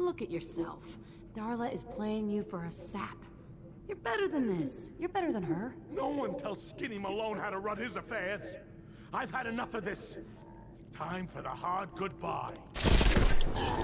Look at yourself. Darla is playing you for a sap. You're better than this. You're better than her. No one tells Skinny Malone how to run his affairs. I've had enough of this. Time for the hard goodbye.